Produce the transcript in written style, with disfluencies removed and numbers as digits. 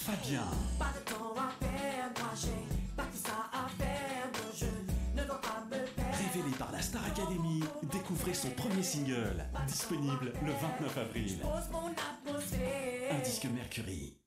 Fabien. Pas de temps à perdre, moi j'ai pas tout ça à faire, donc je ne dois pas me perdre. Révélé par la Star Academy, découvrez son premier single, disponible le 29 avril. Pose mon atmosphère. Un disque Mercury.